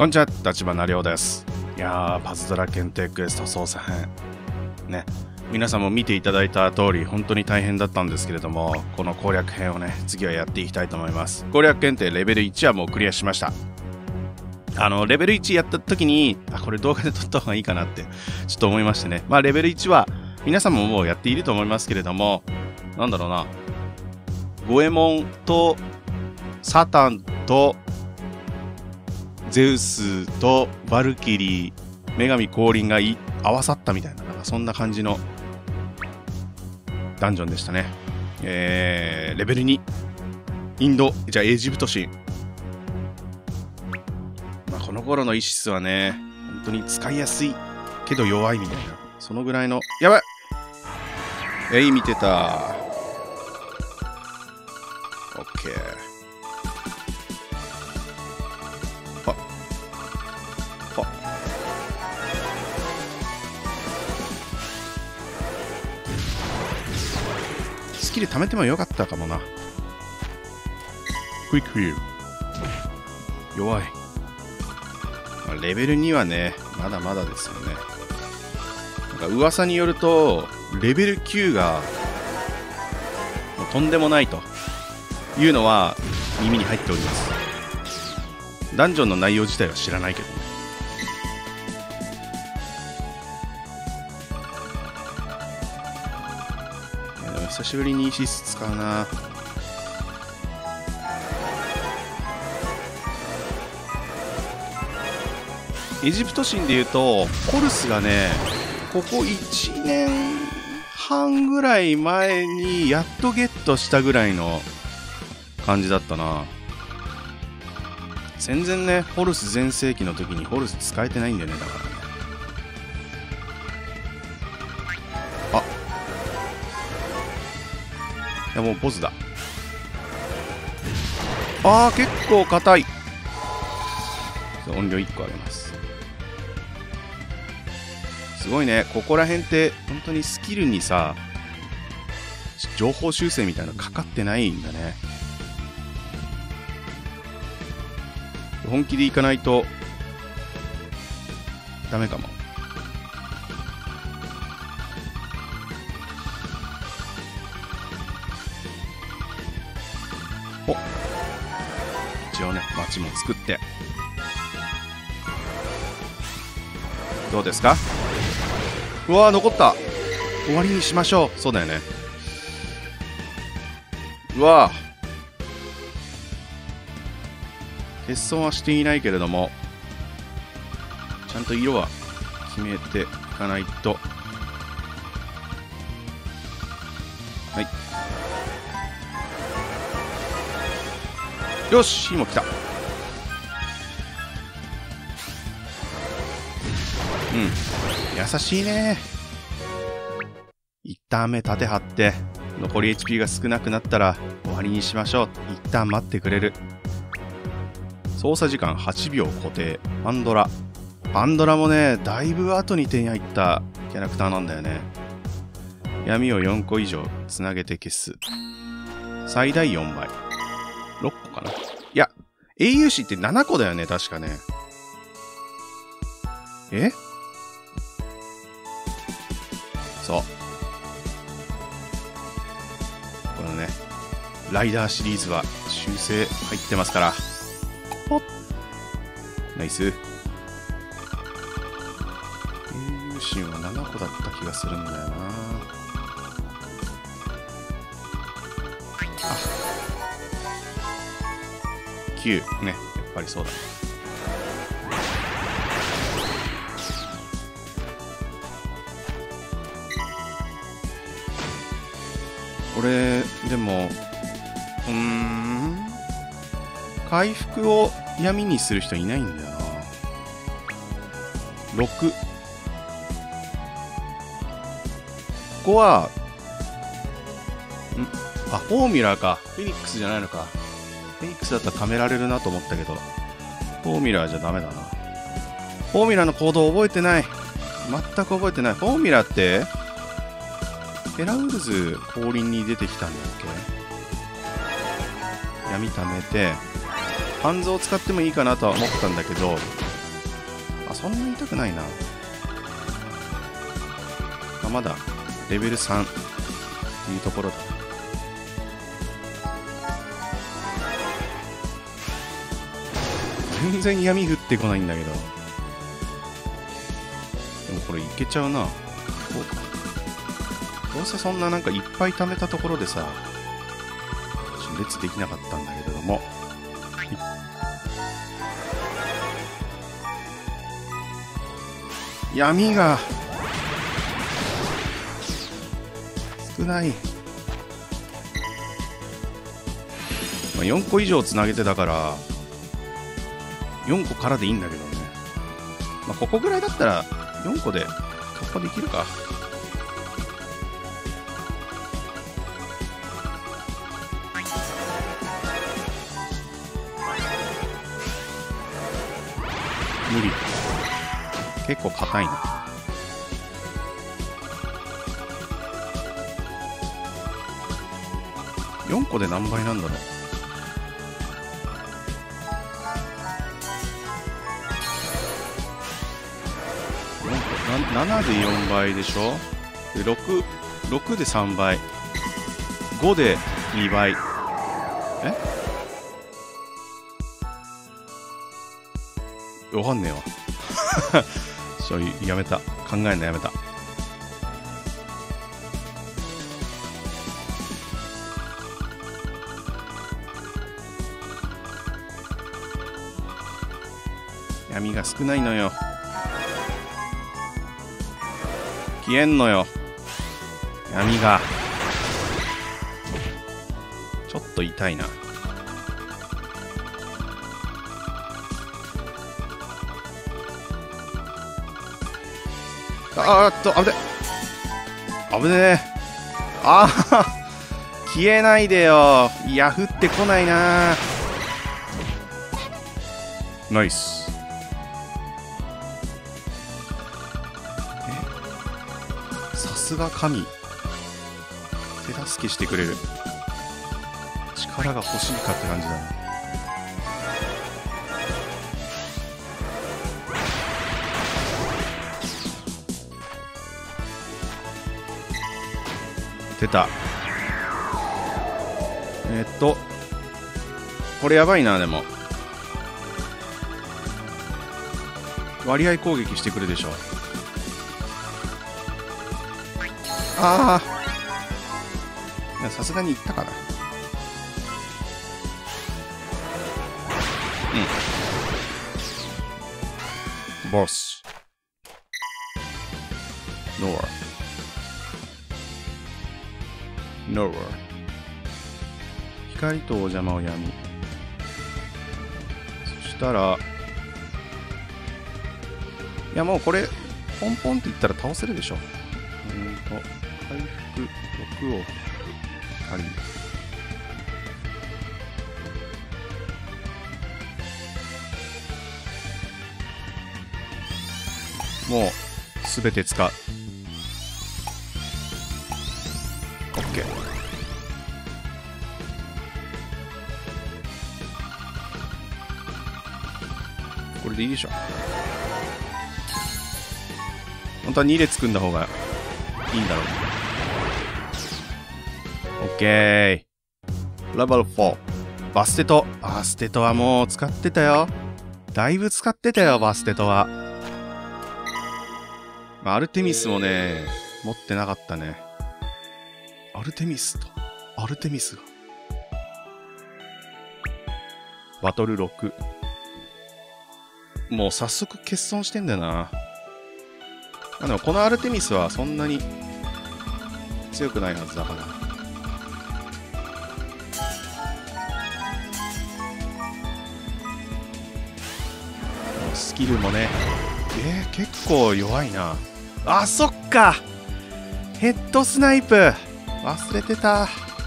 こんにちは、立花亮です。いやー、パズドラ検定クエスト操作編。ね、皆さんも見ていただいた通り、本当に大変だったんですけれども、この攻略編をね、次はやっていきたいと思います。攻略検定レベル1はもうクリアしました。レベル1やった時に、これ動画で撮った方がいいかなって、ちょっと思いましてね。レベル1は、皆さんももうやっていると思いますけれども、なんだろうな、ゴエモンと、サタンと、ゼウスとバルキリー、女神降臨が合わさったみたいな、そんな感じのダンジョンでしたね。レベル2、エジプト神。この頃のイシスはね、本当に使いやすいけど弱いみたいな、そのぐらいの、やばい見てた。オッケー。スキル貯めてもよかったかもな。クイックヒール弱い。レベル2はね、まだまだですよね。なんか噂によると、レベル9がもうとんでもないというのは耳に入っております。ダンジョンの内容自体は知らないけどね。久しぶりにイシス使うな。エジプト神でいうとホルスがね、ここ1年半ぐらい前にやっとゲットしたぐらいの感じだったな。全然ね、ホルス全盛期の時にホルス使えてないんだよね。だからね、いやもうボスだ。結構硬い。音量1個上げます。すごいね。ここら辺って本当にスキルにさ、情報修正みたいなのかかってないんだね。本気でいかないとダメかも。一応ね、街も作って。どうですか？うわー、残った。終わりにしましょう。そうだよね。うわー、欠損はしていないけれども、ちゃんと色は決めていかないと。はい、よし、今来た。優しいね。一旦目立て張って残り HP が少なくなったら終わりにしましょう。一旦待ってくれる。操作時間8秒固定。パンドラもね、だいぶ後に手に入ったキャラクターなんだよね。闇を4個以上つなげて消す。最大4倍。6個かな。いや、英雄視って7個だよね、確かね。そう。このね、ライダーシリーズは修正入ってますから。ほっ。ナイス。英雄心は7個だった気がするんだよな。9ね、やっぱりそうだ。これでも回復を闇にする人いないんだよな。6。ここはフォーミュラーか。フェニックスじゃないのか。フェニックスだったら貯められるなと思ったけど、フォーミュラーじゃダメだな。フォーミュラーの行動覚えてない。全く覚えてない。フォーミュラーってヘラウルズ降臨に出てきたんだっけ。闇貯めて半蔵を使ってもいいかなとは思ったんだけど、 あ、そんなに痛くないな。あ、まだレベル3っていうところだ。全然闇降ってこないんだけど。でもこれいけちゃうな。どうせそんななんかいっぱい貯めたところでさ、列できなかったんだけれども。闇が少ない。まあ、4個以上つなげてだから4個からでいいんだけどね。まあ、ここぐらいだったら4個で突破できるか。無理。結構硬いな。4個で何倍なんだろう。7で4倍でしょ。で 6で3倍、5で2倍。わかんねえわ。やめた。考えんのやめた。闇が少ないのよ。消えんのよ。闇が。ちょっと痛いな。危ね。危ねえ。ああ、消えないでよ。いや、降ってこないな。ナイス。さすが神。手助けしてくれる。力が欲しいかって感じだな。出た。これやばいな。でも割合攻撃してくるでしょ。ああ、さすがにいったかな。うん。ボスノアノア。光とお邪魔をやみ。そしたら、いやもうこれポンポンっていったら倒せるでしょ。回復6を仮。もうすべて使う。OK。これでいいでしょ。本当は2列組んだ方がいいんだろう。OK。レベル4。バステト。バステトはもう使ってたよ。だいぶ使ってたよ、バステトは。まあ、アルテミスもね、持ってなかったね。アルテミスと、アルテミスが。バトル6。もう早速欠損してんだよな。でもこのアルテミスはそんなに強くないはずだから。スキルもね、結構弱いな。あ、そっか。ヘッドスナイプ忘れてた。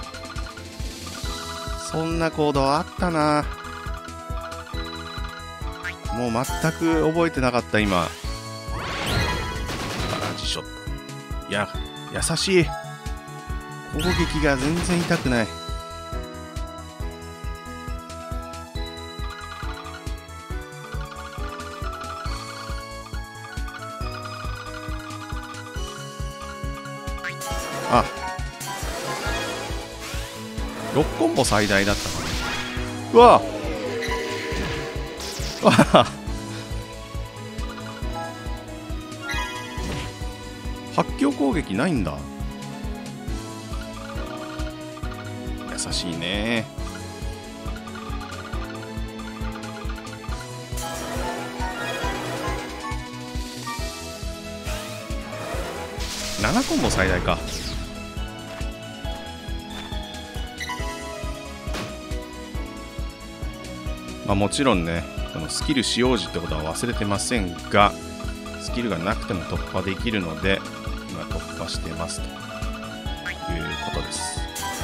そんな行動あったな。もう全く覚えてなかった。今辞書。いや、優しい。攻撃が全然痛くない。 あ、6コンボ最大だったのね。うわわあ発狂攻撃ないんだ。優しいね。7コンボ最大か。まあもちろんね、このスキル使用時ってことは忘れてませんが、スキルがなくても突破できるので、今突破してますということです。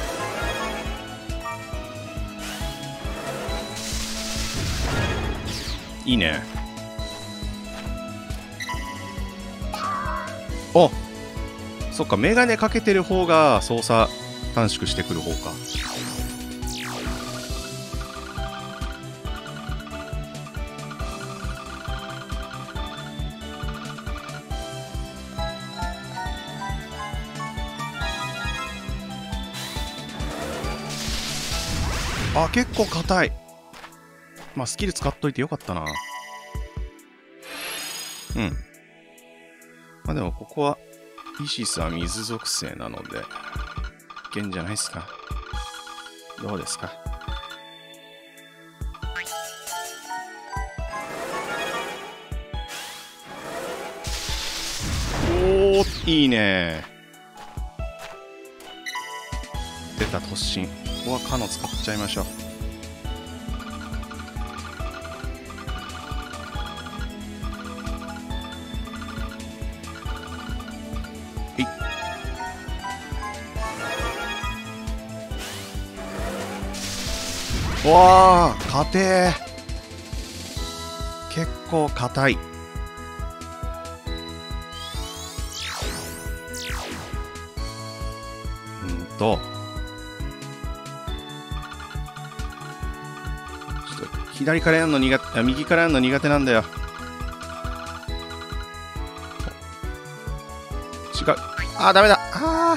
いいね。お、そっか、メガネかけてる方が操作短縮してくる方か。あ、結構硬い。まあスキル使っといてよかったな。うん。まあでもここはイシスは水属性なのでいけんじゃないですか。どうですか。おー、いいね。出た突進。ここはカノ使っちゃいましょう。わあ、硬え。結構硬い。ちょっと左からやるの苦手、右からやるの苦手なんだよ。違う。あー、ダメだ。あ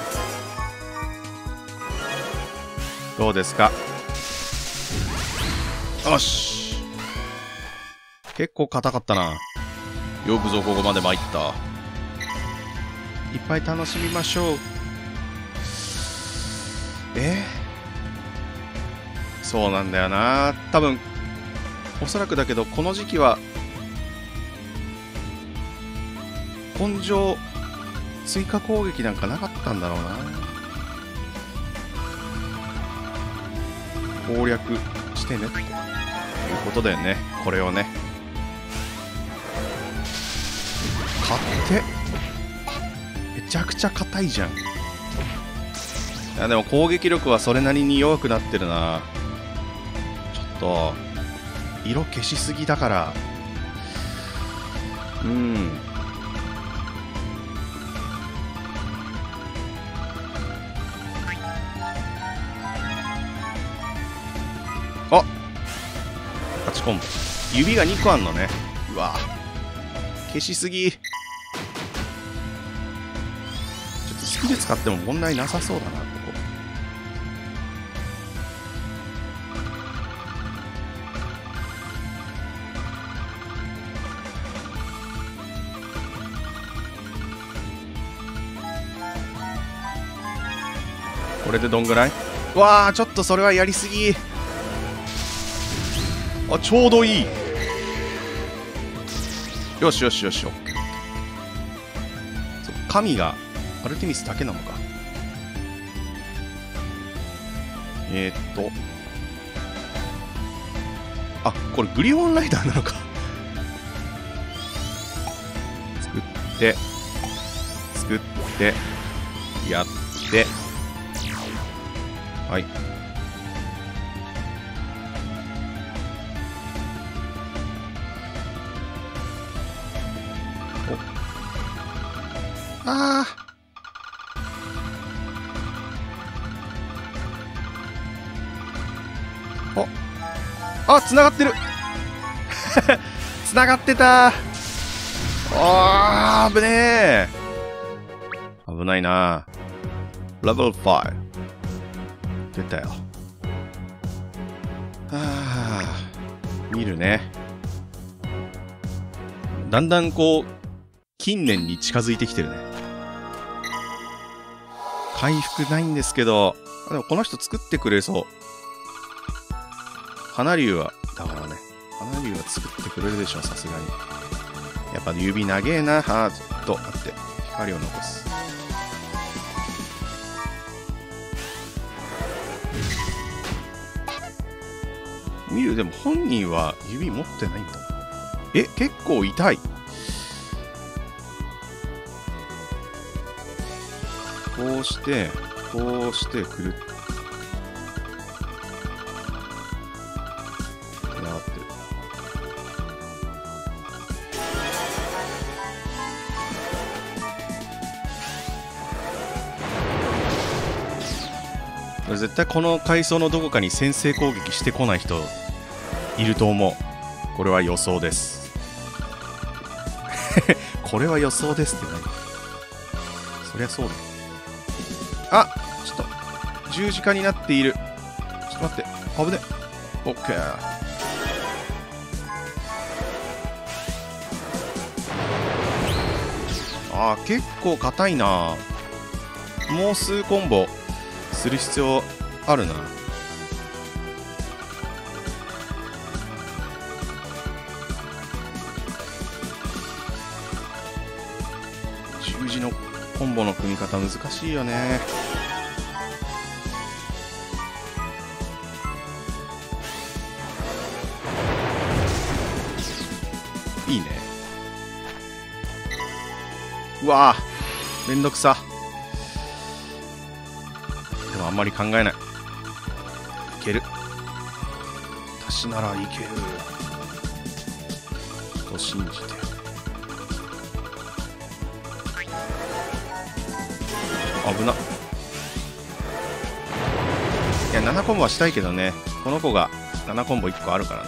ー。どうですか。よし。結構硬かったな。よくぞここまで参った。いっぱい楽しみましょう。そうなんだよな。多分おそらくだけどこの時期は根性追加攻撃なんかなかったんだろうな。攻略してねっていうことだよね。これをね、買ってめちゃくちゃ硬いじゃん。いやでも攻撃力はそれなりに弱くなってるな。ちょっと色消しすぎだから。あ、8コンボ。指が2個あんのね。うわ消しすぎ。ちょっとスキル使っても問題なさそうだな、ここ。これでどんぐらい？わあ、ちょっとそれはやりすぎ。あ、ちょうどいい。よしよしよし。神がアルテミスだけなのか。あ、これグリオンライダーなのか。作ってやってはい。ああ、つながってる。つながってた。あー、危ねえ。危ないな。 レベル5。出たよ。見るね。だんだんこう、近年に近づいてきてるね。回復ないんですけど、でもこの人作ってくれそう。花竜は、だからね、花竜は作ってくれるでしょ、さすがに。やっぱ指長えな、ずっと。あって、光を残す。見る、でも本人は指持ってないんだ。え、結構痛い。こうして、こうしてくるっつながってる。絶対この階層のどこかに先制攻撃してこない人いると思う。これは予想です。これは予想ですって何？そりゃそうだ。あ、ちょっと十字架になっている。ちょっと待って、危ね。オッケー。あー、結構硬いな。もう数コンボする必要あるな。十字のコンボの組み方難しいよね。いいね。うわぁ、めんどくさ。でもあんまり考えない。いける。私ならいけると信じて。危な。いや、7コンボはしたいけどね。この子が7コンボ1個あるからね。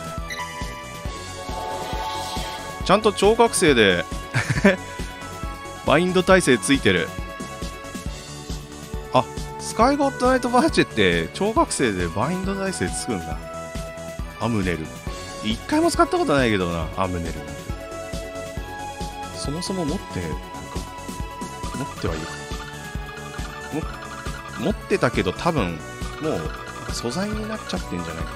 ちゃんと超覚醒でバインド耐性ついてる。あ、スカイゴッドナイトバーチェって超覚醒でバインド耐性つくんだ。アムネル。一回も使ったことないけどな、アムネル。そもそも持ってはいるか。持ってたけど多分もう素材になっちゃってんじゃないか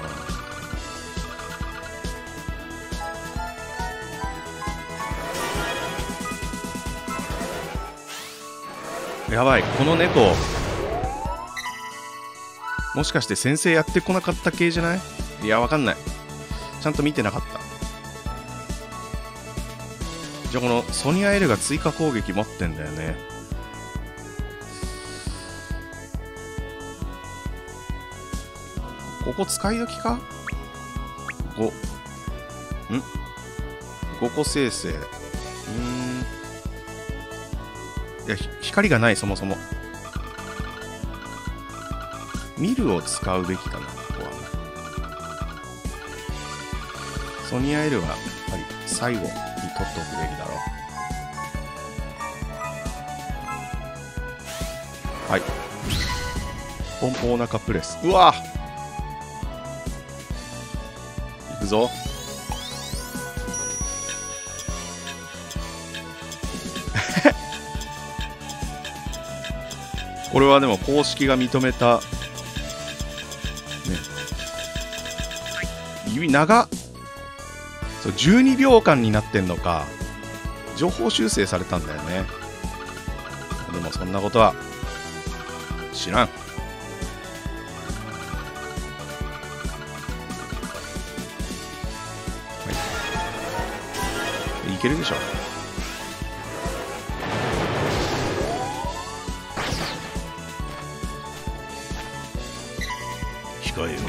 な。やばい、この猫もしかして先生やってこなかった系じゃない？いや、わかんない。ちゃんと見てなかった。じゃあこのソニア L が追加攻撃持ってんだよね。ここ使い時か？ 5 個生成。いや、光がない、そもそも。ミルを使うべきかな、ここは。ソニア L はやっぱり最後に取っておくべきだろう。はい。ポンポンお腹プレス。うわぁ、いくぞ。これはでも公式が認めた、ね、指長っ。そう、12秒間になってんのか。情報修正されたんだよね。でもそんなことは知らん。いけるでしょ。控えよ。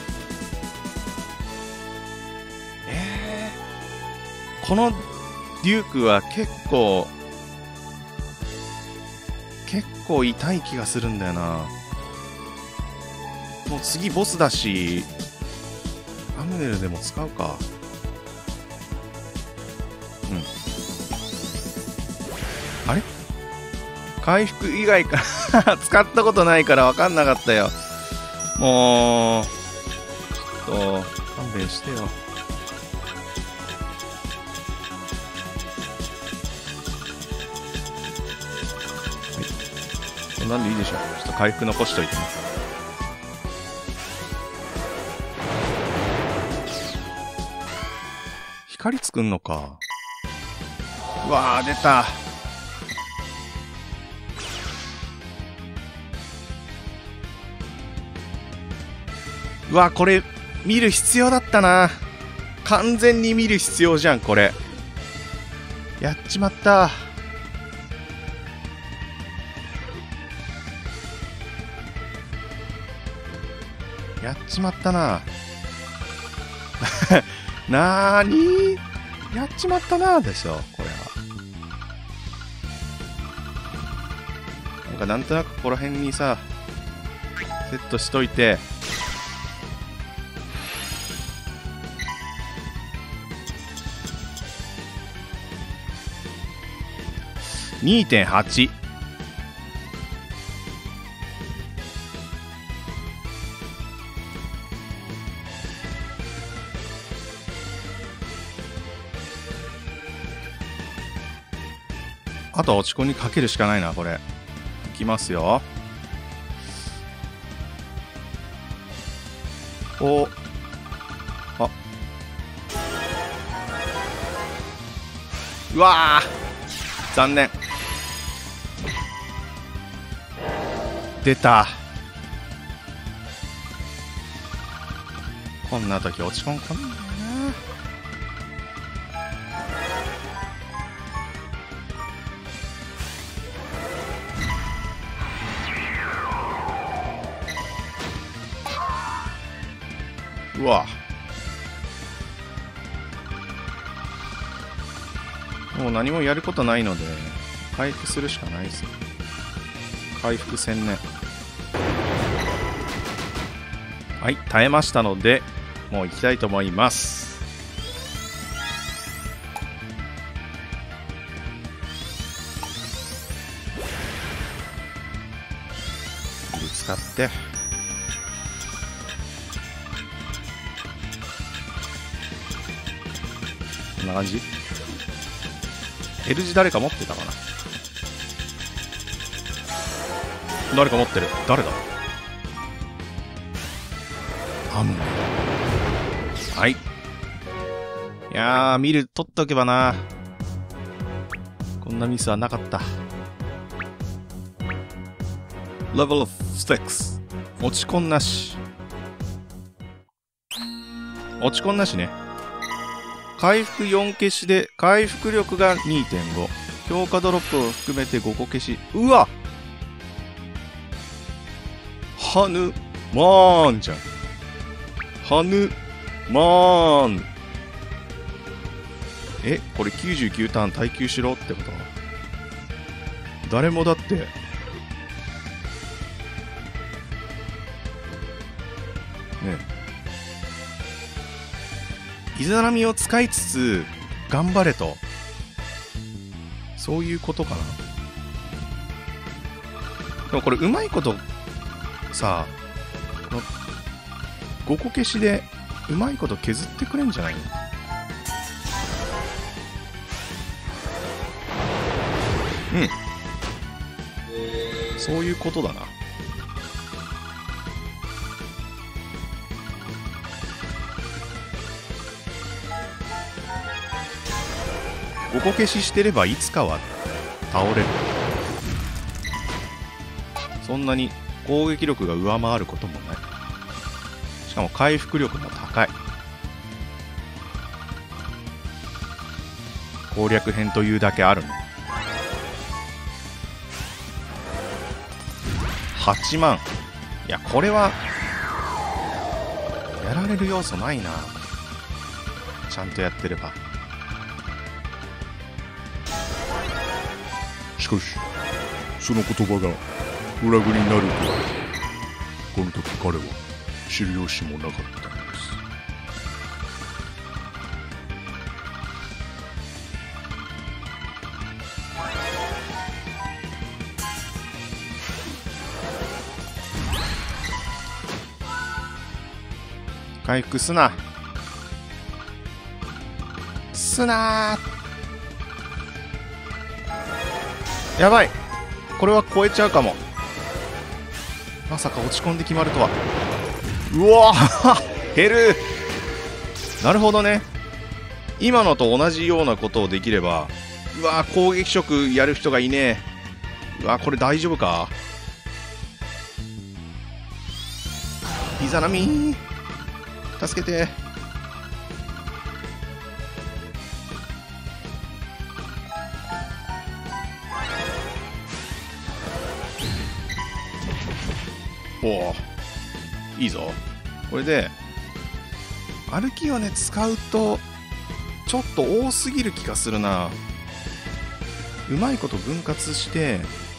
このデュークは結構痛い気がするんだよな。もう次ボスだし、アムネルでも使うか。あれ回復以外か使ったことないから分かんなかったよ。もうちょっと勘弁してよ。はい、なんでいいでしょう。ちょっと回復残しといて。光作んのか。うわー出た。うわこれ見る必要だったな。完全に見る必要じゃんこれ。やっちまった。やっちまったな。なーにー、やっちまったなーでしょこれは。なんとなくここら辺にさセットしといて、2.8。あとは落ち込みにかけるしかないなこれ。いきますよ。おあ、うわー残念。出た。こんな時落ち込んかんないな。うわもう何もやることないので回復するしかないですよ。回復専念。はい、耐えましたのでもう行きたいと思います。使ってこんな感じ。 L 字誰か持ってたかな。誰か持ってる。誰だ。アム。はい。いやー見る取っておけばな。こんなミスはなかった。レベル6。落ち込んなし。落ち込んなしね。回復4消しで回復力が 2.5。 強化ドロップを含めて5個消し。うわハヌマーンじゃん。ハヌマーン。えこれ99ターン耐久しろってこと。誰もだってねイザナミを使いつつ頑張れと、そういうことかな。でもこれうまいことさこの5個消しでうまいこと削ってくれんじゃないの。うんそういうことだな。5個消ししてればいつかは倒れる。そんなに攻撃力が上回ることもない。しかも回復力も高い。攻略編というだけあるの。8万。いやこれはやられる要素ないな。ちゃんとやってれば。 しかしその言葉が裏切りになるとはこの時彼は知る由もなかったのです。 回復すな。すなー。やばい。これは超えちゃうかも。まさか落ち込んで決まるとは。うわー減る。なるほどね。今のと同じようなことをできれば。うわー攻撃色やる人がいねえ。うわーこれ大丈夫か。イザナミ助けて。おおいいぞ。これで歩きをね使うとちょっと多すぎる気がするな。うまいこと分割して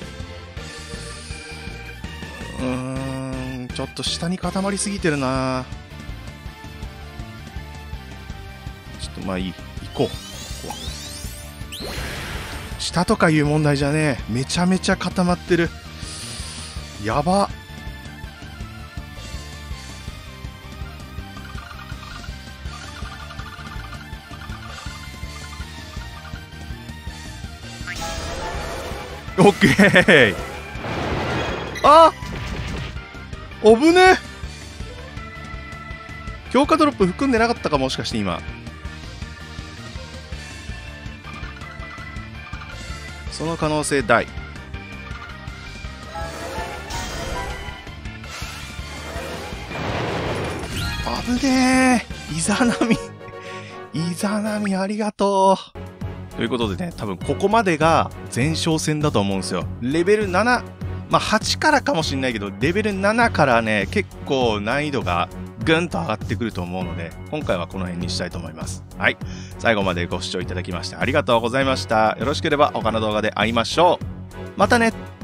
ちょっと下に固まりすぎてるな。ちょっとまあいい行こう。下とかいう問題じゃねえ。めちゃめちゃ固まってる。やば。オッケー。あおぶね。強化ドロップ含んでなかったかもしかして今。その可能性大。危ねえ。イザナミイザナミありがとう。ということでね、多分ここまでが前哨戦だと思うんですよ。レベル7、まあ8からかもしれないけど、レベル7からね、結構難易度がぐんと上がってくると思うので、今回はこの辺にしたいと思います。はい。最後までご視聴いただきましてありがとうございました。よろしければ他の動画で会いましょう。またね。